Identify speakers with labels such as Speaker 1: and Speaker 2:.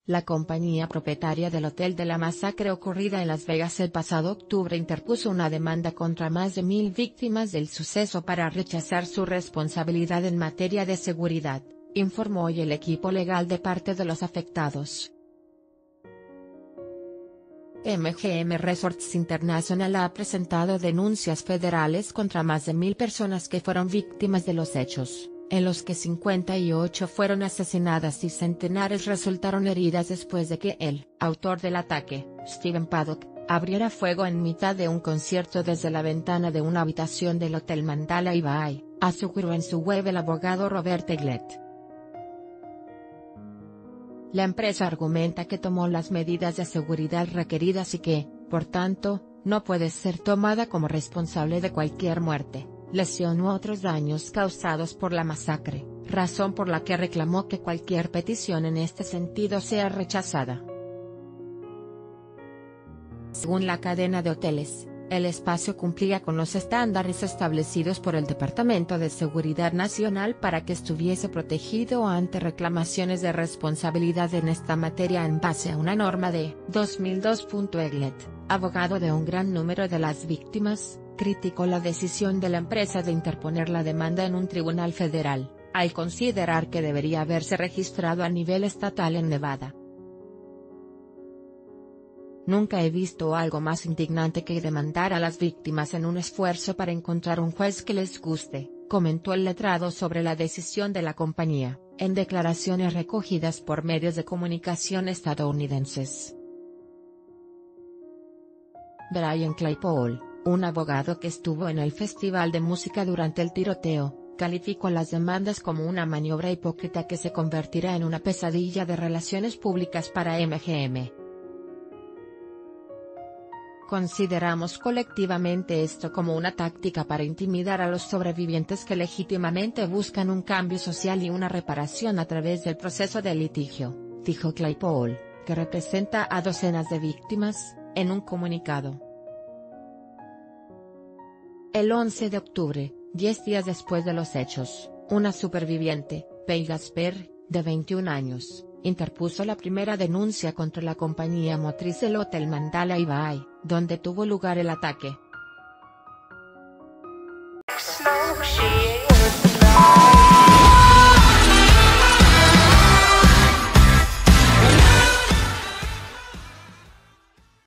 Speaker 1: La compañía propietaria del hotel de la masacre ocurrida en Las Vegas el pasado octubre interpuso una demanda contra más de 1.000 víctimas del suceso para rechazar su responsabilidad en materia de seguridad, informó hoy el equipo legal de parte de los afectados. MGM Resorts International ha presentado denuncias federales contra más de 1.000 personas que fueron víctimas de los hechos, en los que 58 fueron asesinadas y centenares resultaron heridas después de que el autor del ataque, Stephen Paddock, abriera fuego en mitad de un concierto desde la ventana de una habitación del Hotel Mandalay Bay, aseguró en su web el abogado Robert Egglet. La empresa argumenta que tomó las medidas de seguridad requeridas y que, por tanto, no puede ser tomada como responsable de cualquier muerte, lesión u otros daños causados por la masacre, razón por la que reclamó que cualquier petición en este sentido sea rechazada. Según la cadena de hoteles, el espacio cumplía con los estándares establecidos por el Departamento de Seguridad Nacional para que estuviese protegido ante reclamaciones de responsabilidad en esta materia en base a una norma de 2002. Egglet, abogado de un gran número de las víctimas, criticó la decisión de la empresa de interponer la demanda en un tribunal federal, al considerar que debería haberse registrado a nivel estatal en Nevada. Nunca he visto algo más indignante que demandar a las víctimas en un esfuerzo para encontrar un juez que les guste, comentó el letrado sobre la decisión de la compañía, en declaraciones recogidas por medios de comunicación estadounidenses. Brian Claypool, un abogado que estuvo en el festival de música durante el tiroteo, calificó las demandas como una maniobra hipócrita que se convertirá en una pesadilla de relaciones públicas para MGM. Consideramos colectivamente esto como una táctica para intimidar a los sobrevivientes que legítimamente buscan un cambio social y una reparación a través del proceso de litigio, dijo Claypool, que representa a docenas de víctimas, en un comunicado. El 11 de octubre, 10 días después de los hechos, una superviviente, Pay Gasper, de 21 años, interpuso la primera denuncia contra la compañía motriz del Hotel Mandalay Bay, donde tuvo lugar el ataque,